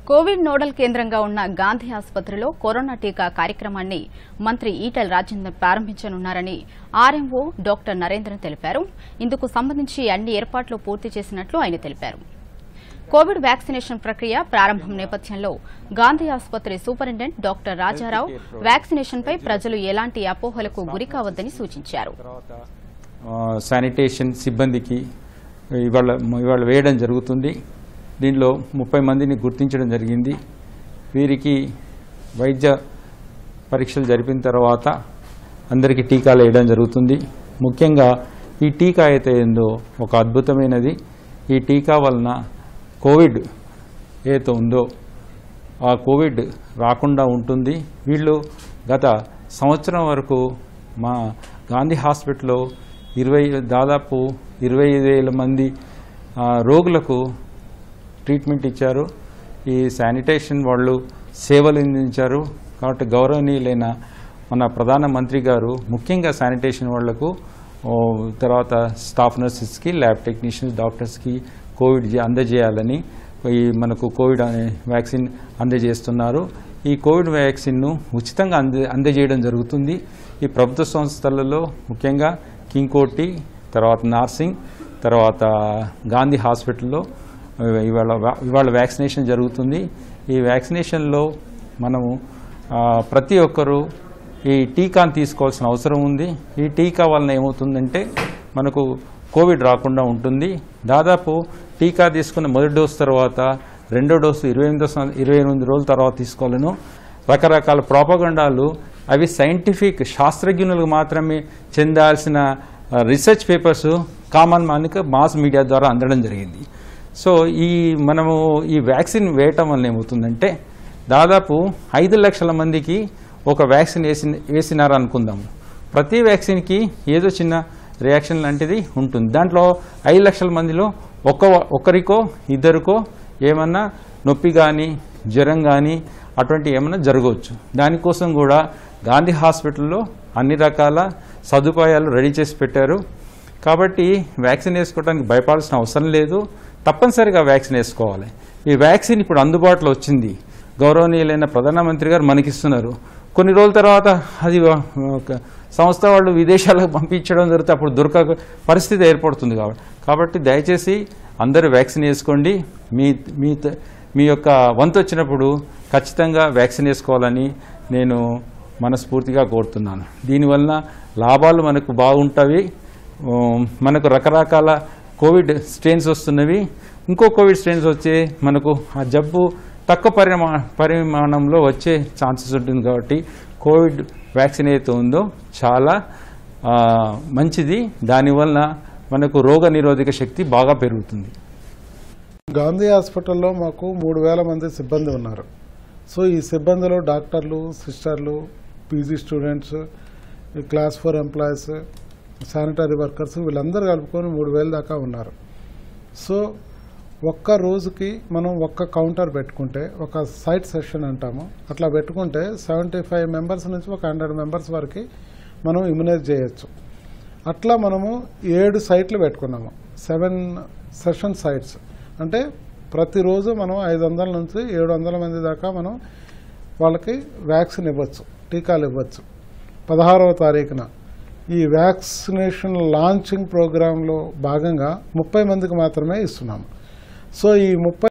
Covid nodal కేంద్రంగా ఉన్న గాంధీ ఆసుపత్రిలో కరోనా టీకా కార్యక్రమాన్ని మంత్రి ఈటెల రాజేందర్ ప్రారంభించనున్నారని RMO డాక్టర్ నరేంద్రన్ తెలిపారు. ఇందుకు సంబంధించి అన్ని ఏర్పాట్లు పూర్తి చేసినట్లు ఆయన తెలిపారు. కోవిడ్ వ్యాక్సినేషన్ ప్రక్రియ ప్రారంభం నేపథ్యంలో గాంధీ ఆసుపత్రి సూపరింటెండెంట్ డాక్టర్ రాజారావు వ్యాక్సినేషన్పై ప్రజలు ఎలాంటి అపోహలకు గురికావద్దని సూచించారు. శానిటేషన్ సిబ్బందికి ఇవాళ వేయడం జరుగుతుంది. దీనిలో 30 మందిని గుర్తించడం జరిగింది. వీరికి వైద్య పరీక్షలు జరిపిన తర్వాత అందరికీ టీకాలు వేయడం జరుగుతుంది. ముఖ్యంగా ఈ టీకా అయితే ఏందో ఒక అద్భుతమైనది. ఈ టీకా వలన కోవిడ్ ఏదో ఉందో ఆ కోవిడ్ రాకుండా ఉంటుంది. వీళ్ళు గత సంవత్సరం వరకు మా గాంధీ హాస్పిటల్లో దాదాపు 25,000 మంది రోగులకు ట్రీట్మెంట్ ఇచ్చారు. ఈ శానిటేషన్ వాళ్ళు సేవలు అందించారు. కాబట్టి గౌరవనీయులైన మన ప్రధానమంత్రి గారు ముఖ్యంగా శానిటేషన్ వాళ్లకు తర్వాత స్టాఫ్ నర్సెస్కి ల్యాబ్ టెక్నీషియన్స్ డాక్టర్స్కి కోవిడ్ అందజేయాలని మనకు కోవిడ్ వ్యాక్సిన్ అందజేస్తున్నారు. ఈ కోవిడ్ వ్యాక్సిన్ను ఉచితంగా అందజేయడం జరుగుతుంది. ఈ ప్రభుత్వ సంస్థలలో ముఖ్యంగా కింగ్కోటి, తర్వాత నార్సింగ్, తర్వాత గాంధీ హాస్పిటల్లో ఇవాళ వ్యాక్సినేషన్ జరుగుతుంది. ఈ వ్యాక్సినేషన్లో మనము ప్రతి ఒక్కరూ ఈ టీకాను తీసుకోవాల్సిన అవసరం ఉంది. ఈ టీకా వలన ఏమవుతుందంటే మనకు కోవిడ్ రాకుండా ఉంటుంది. దాదాపు టీకా తీసుకున్న మొదటి డోసు తర్వాత రెండో డోసు 28 రోజుల తర్వాత తీసుకోవాలను. రకరకాల ప్రాపగండాలు అవి సైంటిఫిక్ శాస్త్రజ్ఞులకు మాత్రమే చెందాల్సిన రీసెర్చ్ పేపర్స్ కామన్ మ్యాన్కి మాస్ మీడియా ద్వారా అందడం జరిగింది. సో మనము ఈ వ్యాక్సిన్ వేయటం వల్ల ఏమవుతుందంటే దాదాపు 5 లక్షల మందికి ఒక వ్యాక్సిన్ వేసినారు అనుకుందాము. ప్రతి వ్యాక్సిన్కి ఏదో చిన్న రియాక్షన్ లాంటిది ఉంటుంది. దాంట్లో 5 లక్షల మందిలో ఒక్కరికో ఇద్దరికో ఏమన్నా నొప్పి కానీ జ్వరం కానీ అటువంటి ఏమన్నా జరగవచ్చు. దానికోసం కూడా గాంధీ హాస్పిటల్లో అన్ని రకాల సదుపాయాలు రెడీ చేసి పెట్టారు. కాబట్టి వ్యాక్సిన్ వేసుకోవడానికి భయపడాల్సిన అవసరం లేదు. తప్పనిసరిగా వ్యాక్సిన్ వేసుకోవాలి. ఈ వ్యాక్సిన్ ఇప్పుడు అందుబాటులో వచ్చింది. గౌరవనీయులైన ప్రధానమంత్రి గారు మనకిస్తున్నారు. కొన్ని రోజుల తర్వాత అది సంస్థ వాళ్ళు విదేశాలకు పంపించడం జరిగితే అప్పుడు దొరక పరిస్థితి ఏర్పడుతుంది. కాబట్టి దయచేసి అందరూ వ్యాక్సిన్ వేసుకోండి. మీ యొక్క వంతు వచ్చినప్పుడు ఖచ్చితంగా వ్యాక్సిన్ వేసుకోవాలని నేను మనస్ఫూర్తిగా కోరుతున్నాను. దీనివలన లాభాలు మనకు బాగుంటాయి. మనకు రకరకాల కోవిడ్ స్ట్రెయిన్స్ వస్తున్నవి. ఇంకో కోవిడ్ స్ట్రెయిన్స్ వచ్చే మనకు ఆ జబ్బు తక్కువ పరిమాణంలో వచ్చే ఛాన్సెస్ ఉంటుంది. కాబట్టి కోవిడ్ వ్యాక్సిన్ ఏదైతే ఉందో చాలా మంచిది. దానివల్ల మనకు రోగ నిరోధక శక్తి బాగా పెరుగుతుంది. గాంధీ హాస్పిటల్లో మాకు 3,000 మంది సిబ్బంది ఉన్నారు. సో ఈ సిబ్బందిలో డాక్టర్లు, సిస్టర్లు, PG students, class 4 employees, sanitary workers వీళ్ళందరూ కలుపుకొని 3,000 దాకా ఉన్నారు. సో ఒక్క రోజుకి మనం ఒక్క కౌంటర్ పెట్టుకుంటే ఒక సైట్ సెషన్ అంటాము. అట్లా పెట్టుకుంటే 75 మెంబర్స్ నుంచి ఒక 100 మెంబర్స్ వరకు మనం ఇమ్యునైజ్ చేయొచ్చు. అట్లా మనము 7 సైట్లు పెట్టుకున్నాము. 7 సెషన్ సైట్స్ అంటే ప్రతిరోజు మనం 500 నుంచి 700 మంది దాకా మనం వాళ్ళకి వ్యాక్సిన్ ఇవ్వచ్చు, టీకాలు ఇవ్వచ్చు. 16వ తారీఖున ఈ వ్యాక్సినేషన్ లాంచింగ్ ప్రోగ్రాంలో భాగంగా 30 మందికి మాత్రమే ఇస్తున్నాము. సో ఈ 30